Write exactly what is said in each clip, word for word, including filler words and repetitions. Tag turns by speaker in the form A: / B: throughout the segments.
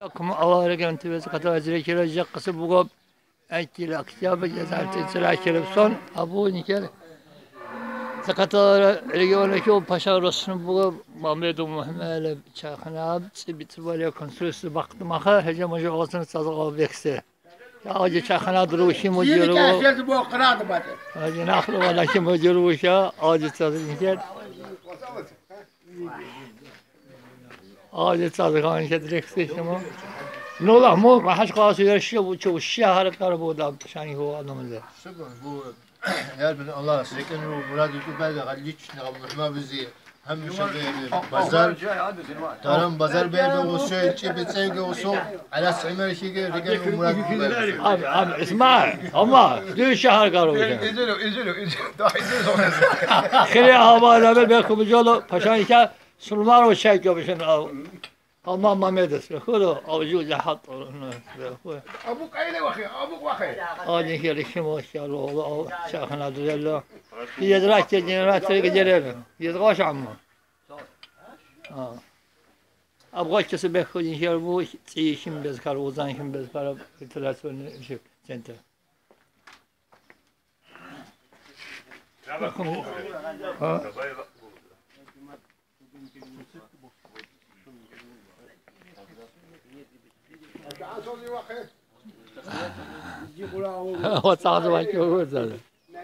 A: Como avara kan tevezi kata vazire kirecek kısı bu ekili akçaba cezaltı sıra kirip son abu nikel zakata regiondaki o paşa rosunu bu Mehmet Muhammed Çakınab bitir var konstrüksiyonu baktım aha hece moja olsun sazı obyeksi ya acı Çakınab duruşu mojiru
B: Yeni bu kıradı batı.
A: acı naklı valla ki mojiruuşa acı sazı nikel acı sazı kan nikel direksi şunu Nola mu mahaş kası yarışı bu çok şahar karboda şani o adamı.
C: Şükür bu eğer ben Allah sekin bu murad yutu belge galliç ne bizi hem şöyle bazar tarım bazar bey bu şey çi bitse ki o son ala semer şey ki regal murad
A: Abi abi isma ama düş şahar karboda.
B: İzliyor, izliyor, izliyor. Daha izliyor sonra.
A: Khire hava rağmen ben kumculu paşan ki sulman o şey yapışın. Ama Mehmet'es خذوا أوجود حط
B: Abu kayla bakıyor, abu bakıyor.
A: أنا هي اللي شموا شالوا أو شاخنا دللا هي دراك جنرات تلقى جريرة يتغاش عمه آه أبغى كسب بخوج إن شاء الله تعيشين بس كاروزان شين بس كارو ثلاثون شيء سنتر ها هو صعد واحد يقول هذا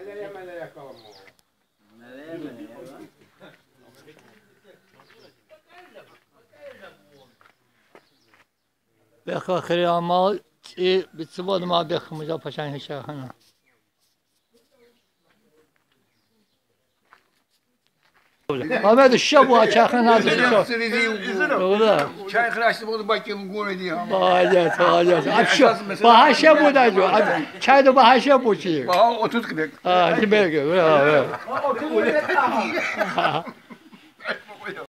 A: بخوا خير أمال إيه بتسبب ما بخ مجا بشان هشاخنا Ahmet şabu açakın hazır şu. Ola.
B: Çay kıraştı bu bakayım gol ediyor.
A: Bağırıyor, bağırıyor. Abi şu bahar şabu da şu. Çay da bahar şabu çiğ.
B: Bağ otuz kırk.
A: Ha, kim belge? Ha, ha.